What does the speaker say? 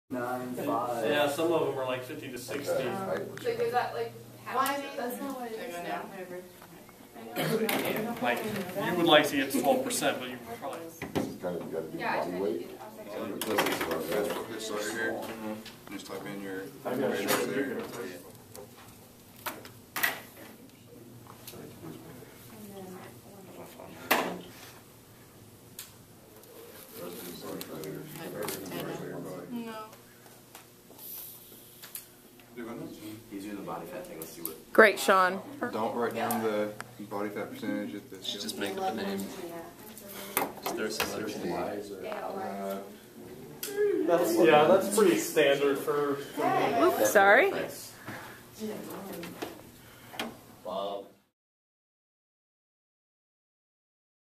9, 5. Yeah, some of them are like 50 to 60. So is that like half? That's not what it is now. Like, you would like to get to 12%, but you probably... Yeah, I weight. This right here. Just type in your measurements there. No. He's doing the body fat thing. Let's see what. Great, Sean. Don't write down the body fat percentage at this. Just make up a name. Just throw some letters in. That's pretty standard for. Oops, sorry.